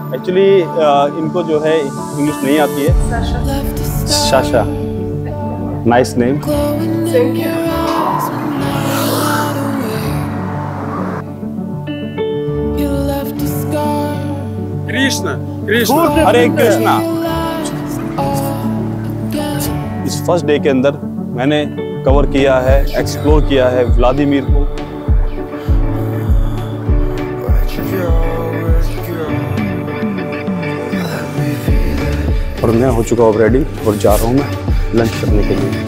Actually इनको जो है इंग्लिश नहीं आती है। Sasha, nice name. Thank you. Krishna, Krishna, Hare Krishna. इस फर्स्ट डे के अंदर मैंने कवर किया है, एक्सप्लोर किया है व्लादिमीर को। और मैं हो चुका हूँ रेडी और जा रहा हूँ मैं लंच करने के लिए।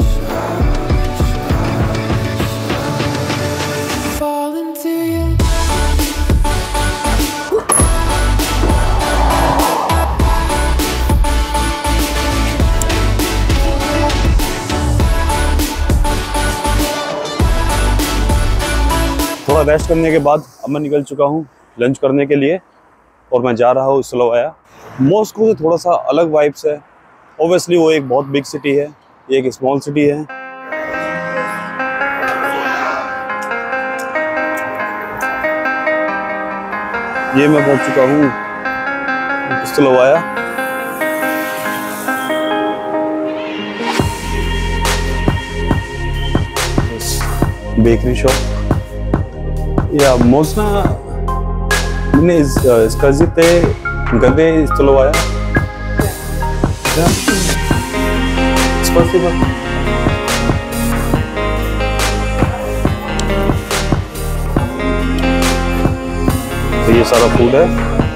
थोड़ा रेस्ट करने के बाद अब मैं निकल चुका हूँ लंच करने के लिए और मैं जा रहा हूँ स्लोवाया। मॉस्को से थोड़ा सा अलग वाइब्स है। ऑब्वियसली वो एक बहुत बिग सिटी है, ये एक स्मॉल सिटी है। ये मैं पहुंच चुका हूँ स्लोवाया। बेकरी शॉप या можно мне скажите где столовая? Да. Спасибо. तो ये सारा फूड है।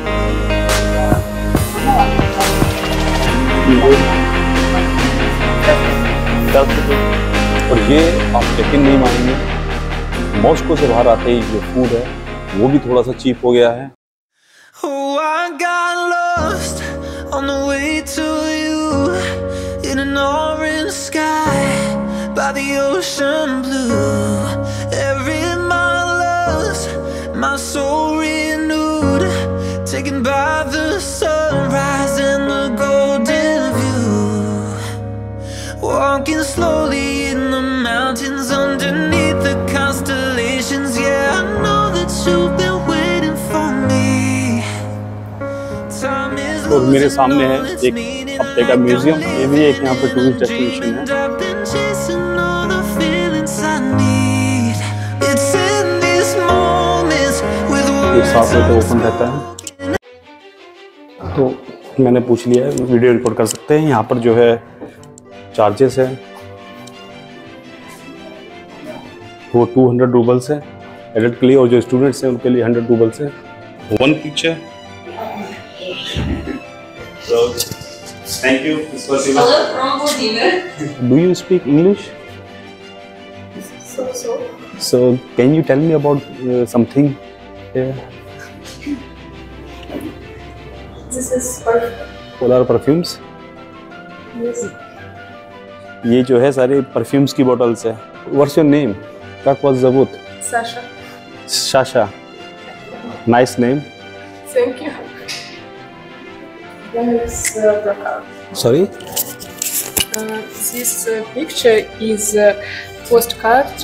और ये आप यकीन नहीं मानेंगे, मॉस्को से बाहर आते ही जो फूड है वो भी थोड़ा सा चीप हो गया है। Oh, I got lost on the way to you in an orange sky by the ocean blue. Every mile lost, my soul renewed, taken by the sunrise and the golden view. Walking slowly in the mountains underneath the constellations. Yeah, I know that you've been waiting for me. और मेरे सामने है एक हफ्ते का museum. ये भी एक यहाँ पे टूरिस्ट डेस्टिनेशन है। ये 7 बजे तो ओपन रहता है। तो मैंने पूछ लिया है, वीडियो रिकॉर्ड कर सकते हैं। यहाँ पर जो है चार्जेस है वो 200 रूबल्स है एडल्ट के लिए, और जो स्टूडेंट्स हैं उनके लिए 100 रूबल्स है। 1 picture. So, thank you. Hello from Vladimir. Do you speak English? So. So, can you tell me about something here? This is perfume. What are perfumes? Yes. ये जो है सारे परफ्यूम्स की बॉटल्स है। What's your name? Как вас зовут? Sasha. Sasha. Nice name. Thank you. This Sorry? This picture is postcard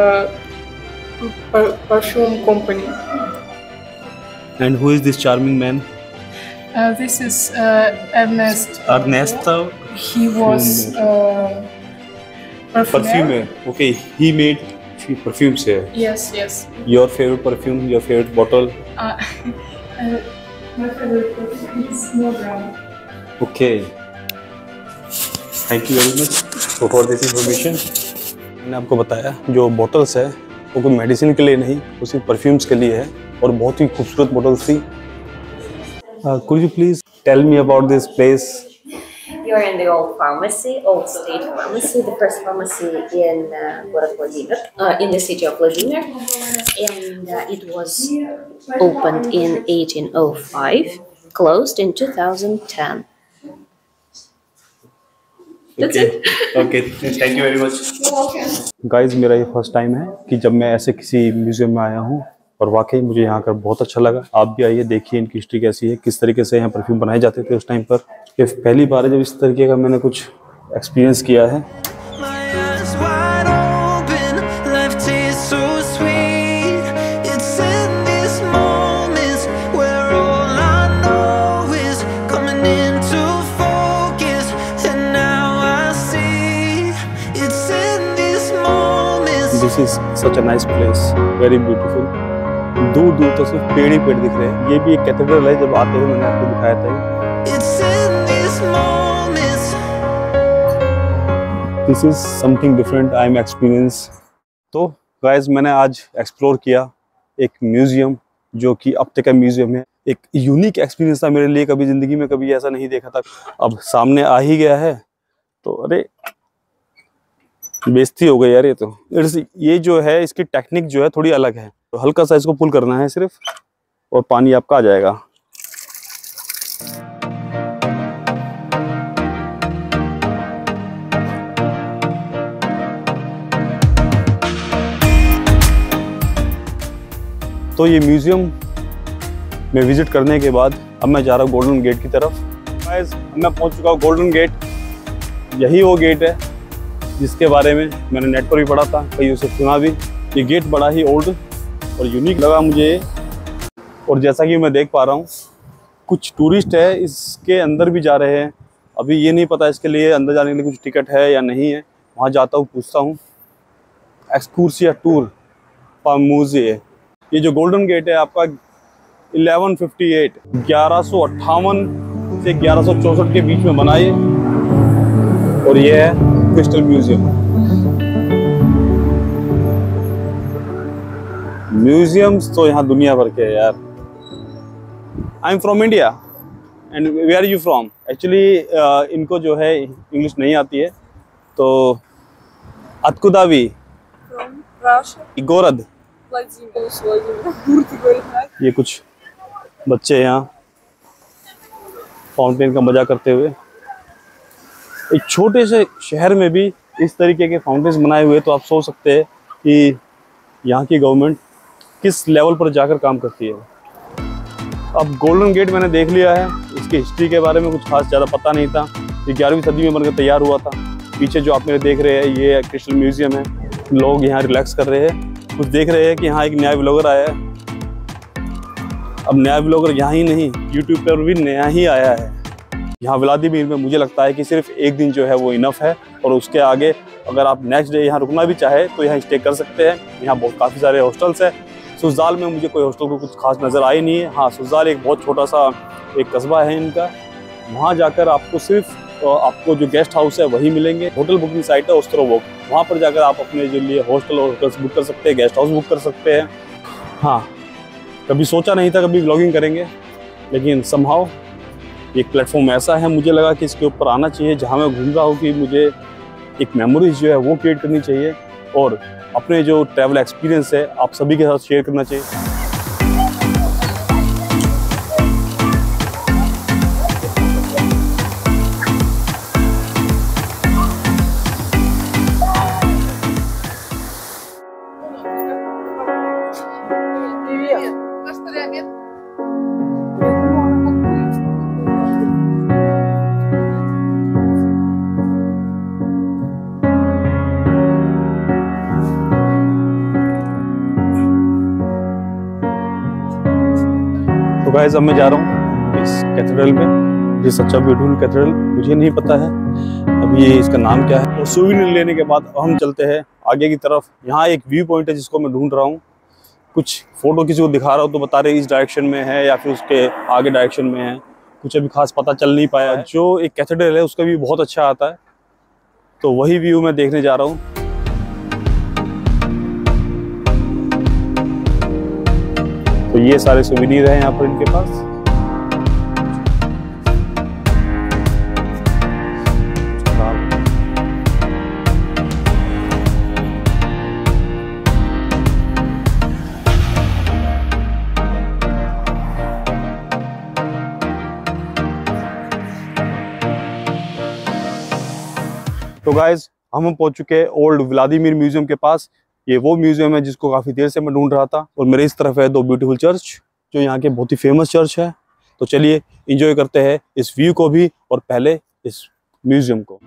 perfume company. And who is this charming man? This is Ernest. Ernesto. He was Perfumer. Okay, he made perfumes here. Yes, yes. Your favorite perfume, your favorite bottle? My favorite perfume is No Brown. Okay. Thank you very much for this information. मैंने आपको बताया जो bottles है वो कोई medicine के लिए नहीं, वो सिर्फ परफ्यूम्स के लिए है और बहुत ही खूबसूरत बॉटल्स थी। Could you please tell me about this place? You're in the old pharmacy, old state pharmacy, the first pharmacy in город Vladimir, in the city of Vladimir, and it was opened in 1805, closed in 2010. That's it. Okay, thank you very much. You're welcome. Guys मेरा ये first time है कि जब मैं ऐसे किसी museum में आया हूँ और वाकई मुझे यहाँ कर बहुत अच्छा लगा। आप भी आइए, देखिए इनकी हिस्ट्री कैसी है, किस तरीके से यहाँ परफ्यूम बनाए जाते थे उस टाइम पर। ये पहली बार है जब इस तरीके का मैंने कुछ एक्सपीरियंस किया है। This is such a nice place, very beautiful. दूर दूर तक सिर्फ पेड़ ही पेड़ दिख रहे हैं। ये भी एक कैथेड्रल है, जब आते हुए मैंने आपको दिखाया था। It's in these moments. This is something different I am experience. तो गाइज मैंने आज एक्सप्लोर किया एक म्यूजियम जो कि अब तक का म्यूजियम है। एक यूनिक एक्सपीरियंस था मेरे लिए, कभी ज़िंदगी में कभी ऐसा नहीं देखा था। अब सामने आ ही गया है तो अरे बेइज्जती हो गई यार। ये तो ये जो है इसकी टेक्निक जो है थोड़ी अलग है। तो हल्का सा इसको पुल करना है सिर्फ और पानी आपका आ जाएगा। तो ये म्यूजियम में विजिट करने के बाद अब मैं जा रहा हूँ गोल्डन गेट की तरफ। गाइस मैं पहुँच चुका हूँ गोल्डन गेट। यही वो गेट है जिसके बारे में मैंने नेट पर भी पढ़ा था, कहीं उसे सुना भी। ये गेट बड़ा ही ओल्ड और यूनिक लगा मुझे। और जैसा कि मैं देख पा रहा हूँ कुछ टूरिस्ट है इसके अंदर भी जा रहे हैं। अभी ये नहीं पता इसके लिए अंदर जाने के लिए कुछ टिकट है या नहीं है। वहाँ जाता हूँ, पूछता हूँ। एक्सकूर्सिया टूर पामूजिए। ये जो गोल्डन गेट है आपका 1158 1158 से 1164 के बीच में बना है और ये है क्रिस्टल म्यूजियम। म्यूजियम्स तो यहाँ दुनिया भर के है यार। I am from India and where are you from? Actually इनको जो है इंग्लिश नहीं आती है तो अतकुदावी गोरद। ये कुछ बच्चे यहाँ फाउंटेन का मजा करते हुए। एक छोटे से शहर में भी इस तरीके के फाउंटेन्स बनाए हुए, तो आप सोच सकते हैं कि यहाँ की गवर्नमेंट किस लेवल पर जाकर काम करती है। अब गोल्डन गेट मैंने देख लिया है। इसकी हिस्ट्री के बारे में कुछ खास ज़्यादा पता नहीं था। ये 11वीं सदी में बनकर तैयार हुआ था। पीछे जो आप मेरे देख रहे हैं ये क्रिस्टल म्यूजियम है। लोग यहाँ रिलैक्स कर रहे हैं। कुछ देख रहे हैं कि यहाँ एक नया ब्लॉगर आया है। अब नया ब्लॉगर यहाँ ही नहीं, यूट्यूब पर भी नया ही आया है। यहाँ व्लादिमीर में मुझे लगता है कि सिर्फ एक दिन जो है वो इनफ है और उसके आगे अगर आप नेक्स्ट डे यहाँ रुकना भी चाहे तो यहाँ स्टे कर सकते हैं। यहाँ बहुत काफ़ी सारे हॉस्टल्स हैं। सुजाल में मुझे कोई हॉस्टल को कुछ खास नज़र आई नहीं है। हाँ, सुजाल एक बहुत छोटा सा एक कस्बा है इनका। वहाँ जाकर आपको सिर्फ आपको जो गेस्ट हाउस है वही मिलेंगे। होटल बुकिंग साइट है ओस्ट्रोवोक, वहाँ पर जाकर आप अपने जो लिए हॉस्टल और होटल्स बुक कर सकते हैं, गेस्ट हाउस बुक कर सकते हैं। हाँ, कभी सोचा नहीं था कभी व्लॉगिंग करेंगे, लेकिन समहाउ एक प्लेटफॉर्म ऐसा है मुझे लगा कि इसके ऊपर आना चाहिए जहाँ मैं घूम रहा हूँ कि मुझे एक मेमोरीज जो है वो क्रिएट करनी चाहिए और अपने जो ट्रैवल एक्सपीरियंस है आप सभी के साथ शेयर करना चाहिए। तो गाइस अब मैं जा रहा हूँ इस कैथेड्रल में। ये सच्चा ब्यूटीफुल कैथेड्रल, मुझे नहीं पता है अभी ये इसका नाम क्या है। और सूविनिर लेने के बाद हम चलते हैं आगे की तरफ। यहाँ एक व्यू पॉइंट है जिसको मैं ढूंढ रहा हूँ। कुछ फोटो किसी को दिखा रहा हूँ तो बता रहे इस डायरेक्शन में है या फिर उसके आगे डायरेक्शन में है। कुछ अभी खास पता चल नहीं पाया। जो एक कैथेड्रल है उसका व्यू बहुत अच्छा आता है, तो वही व्यू मैं देखने जा रहा हूँ। तो ये सारे सुविनीर हैं यहाँ पर इनके पास। तो गाइज हम पहुंच चुके हैं ओल्ड व्लादिमीर म्यूजियम के पास। ये वो म्यूजियम है जिसको काफ़ी देर से मैं ढूंढ रहा था। और मेरे इस तरफ है दो ब्यूटीफुल चर्च जो यहाँ के बहुत ही फेमस चर्च है। तो चलिए एंजॉय करते हैं इस व्यू को भी और पहले इस म्यूजियम को।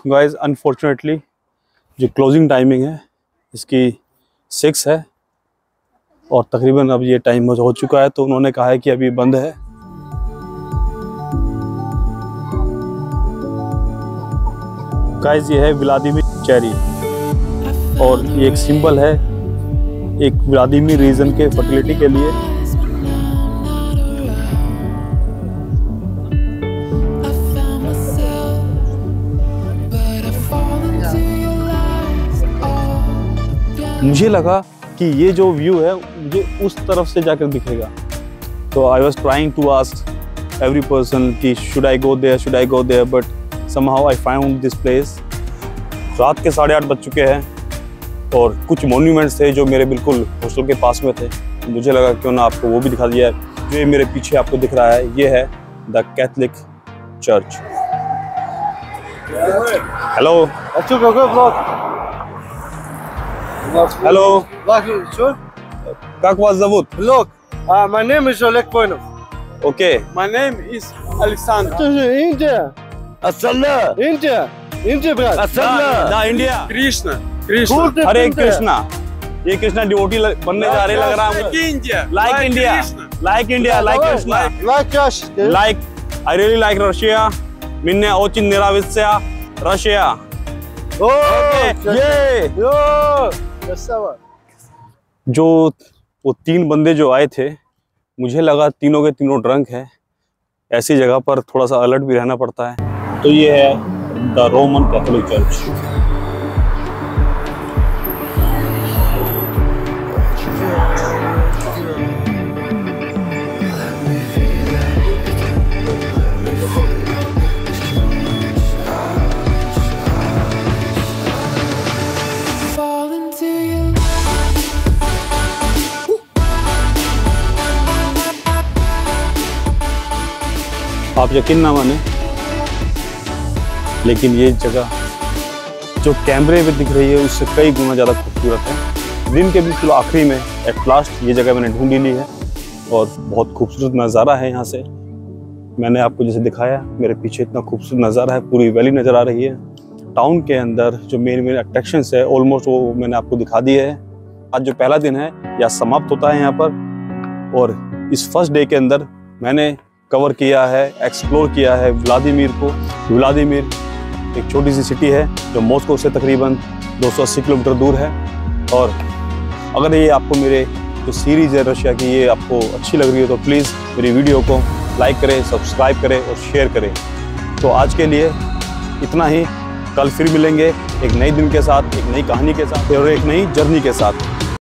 गाइस अनफॉर्चुनेटली जो क्लोजिंग टाइमिंग है इसकी 6 है और तकरीबन अब ये टाइम हो चुका है, तो उन्होंने कहा है कि अभी बंद है। गाइस ये है व्लादिमीर चेरी और ये एक सिंबल है एक व्लादिमीर रीजन के फर्टिलिटी के लिए। मुझे लगा कि ये जो व्यू है मुझे उस तरफ से जाकर दिखेगा, तो I was trying to ask every person कि should I go there, but somehow I found this place. रात के 8:30 बज चुके हैं और कुछ मॉन्यूमेंट्स थे जो मेरे बिल्कुल हॉस्टल के पास में थे, मुझे लगा क्यों ना आपको वो भी दिखा दिया है। जो ये मेरे पीछे आपको दिख रहा है ये है the Catholic church. Hello hello, как вас зовут? Look, my name is Oleg Koinov. Okay, My name is Alexander. Это же Индия. Asala. Индия, брат. The India. Krishna. Krishna. Good हरे Индия. कृष्णा, ये कृष्णा डिवोटी बनने जा रहे लग रहा है Like मुझे। India. Like India, Krishna. Like India, like Давай, Krishna, like us. Like I really like Russia, मिन्ने ओचिन निराविस्या रशिया। О, ये Йо, красава. जो वो 3 बंदे जो आए थे, मुझे लगा तीनों के तीनों ड्रंक हैं। ऐसी जगह पर थोड़ा सा अलर्ट भी रहना पड़ता है। तो ये है the Roman Catholic church. fall into your आप यकीन ना माने, लेकिन ये जगह जो कैमरे में दिख रही है उससे कई गुना ज़्यादा खूबसूरत है। दिन के बिल्कुल आखिरी में एट लास्ट ये जगह मैंने ढूंढ ली है और बहुत खूबसूरत नज़ारा है यहाँ से। मैंने आपको जैसे दिखाया, मेरे पीछे इतना खूबसूरत नज़ारा है, पूरी वैली नज़र आ रही है। टाउन के अंदर जो मेन अट्रैक्शंस है ऑलमोस्ट वो मैंने आपको दिखा दिए है। आज जो पहला दिन है यह समाप्त होता है यहाँ पर, और इस फर्स्ट डे के अंदर मैंने कवर किया है, एक्सप्लोर किया है व्लादिमीर को। व्लादिमीर एक छोटी सी सिटी है जो मॉस्को से तकरीबन 280 किलोमीटर दूर है। और अगर ये आपको मेरे जो सीरीज़ है रशिया की ये आपको अच्छी लग रही है तो प्लीज़ मेरी वीडियो को लाइक करें, सब्सक्राइब करें और शेयर करें। तो आज के लिए इतना ही, कल फिर मिलेंगे एक नए दिन के साथ, एक नई कहानी के साथ और एक नई जर्नी के साथ।